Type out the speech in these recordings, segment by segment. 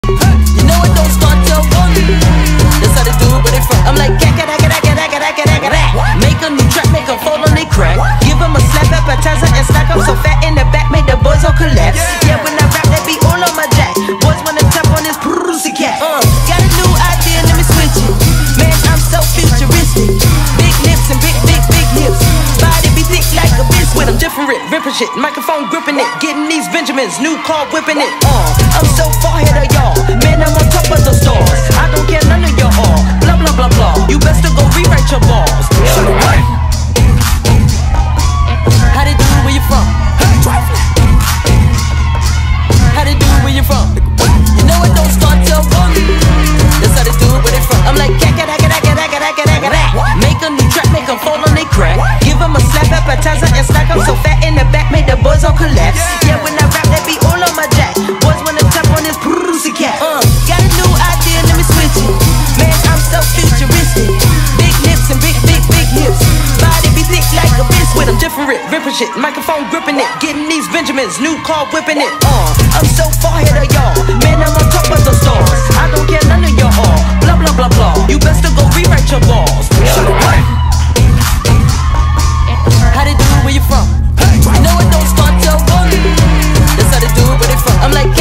You know it don't start till one. That's how they do it where they from. I'm like make a new track, make 'em fall on they crack. Give 'em a slap appetizer and stack up so fat in the back, make the boys all collapse. Yeah, when I rap, that be all on my jack. Boys wanna tap on this pussy cat. Got a new idea, let me switch it. Man, I'm so futuristic. Big lips and big hips. Body be thick like a biscuit. I'm different, ripping shit. Microphone gripping it. Getting these Benjamins, new car whipping it. I'm so far ahead of y'all. Man, I'm on top of the stars. I don't care none of y'all. Blah, blah, blah, blah. You best to go rewrite your balls. How they do it where you from? How they do it where you from? You know it don't start till one. That's how they do it where they from. I'm like make a new track, make 'em fall on they crack. Give 'em a slap appetizer and stack up so fat in the back, make the boys all collapse. Yeah, when I rap, that be all on my jack. Boys wanna tap on this pussy cat. Got a new idea, let me switch it. Man, I'm so futuristic. Big lips and big hips. Body be thick like a biscuit. I'm different, ripping shit. Microphone gripping it. Getting these Benjamins, new car whipping it. I'm so far ahead of y'all. Man, I'm on top of the stars. I don't care none of y'all. Blah, blah, blah, blah. You best to go rewrite your balls. How they do it where you from? You know it don't start till one. That's how they do it where they from. I'm like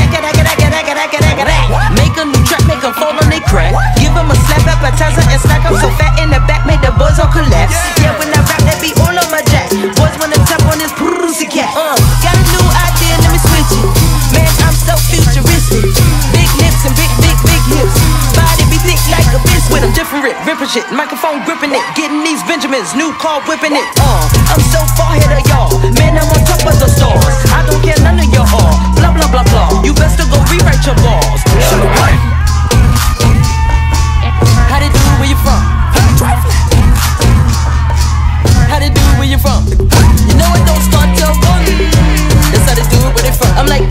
make a new track, make 'em fall on they crack. Give 'em a slap appetizer and stack up so fat in the back, make the boys all collapse. Yeah, when I rap, that be all on my jack. Boys wanna tap on this pussy cat. Got a new idea, let me switch it. Man, I'm so futuristic. Big lips and big hips. Body be thick like a biscuit. I'm different, ripping shit. Microphone gripping it. Getting these Benjamins, new car whipping it. I'm so far ahead of y'all. Man, I'm on top of the stars. I don't care none of y'all. Blah, blah, blah, blah. You best to go rewrite your balls. How they do it where you from? How they do it where you from? You know it don't start till one. That's how they do it where they from. I'm like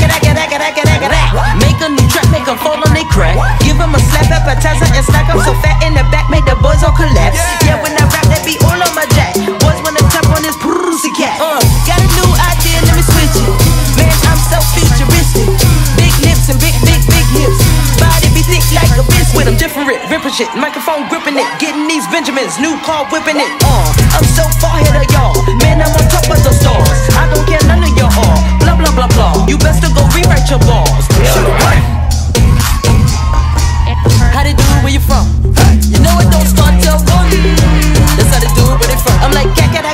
make a new track, make 'em fall on they crack. Give 'em a slap appetizer and stack up so fat in the back, make the boys all collapse. Yeah, when I rap, that be all on my jack. Boys wanna tap on this pussy cat. Got a new idea, let me switch it. Man, I'm so futuristic. Big lips and big hips. Body be thick like a biscuit. I'm different, ripping shit. Microphone gripping it. Getting these Benjamins, new car whipping it. I'm so far ahead of y'all. Man, I'm on top of the stars. I don't care none of y'all. Blah, blah, blah, blah. You best to go rewrite your balls. How they do it where you from? You know it don't start till one. That's how they do it where they from. I'm like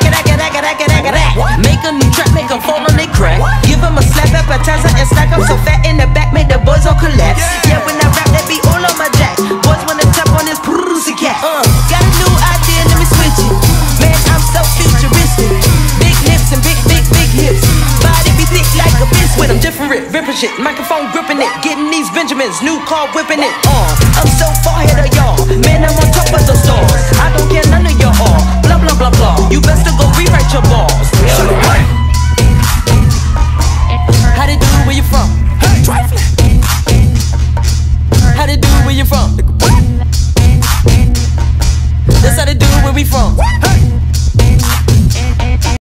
make a new track, make 'em fall on they crack. Give 'em a slap appetizer and stack up so fat in the back, make the boys all collapse. Yeah, when I rap, that be all on my jack. Boys wanna tap on this pussy cat. Got a new idea, let me switch it. Man, I'm so futuristic. Big lips and big hips. Body be thick like a biscuit. I'm different, ripping shit. Microphone gripping it. Getting these Benjamins, new car whipping it. I'm so far ahead of y'all. Man, I'm on top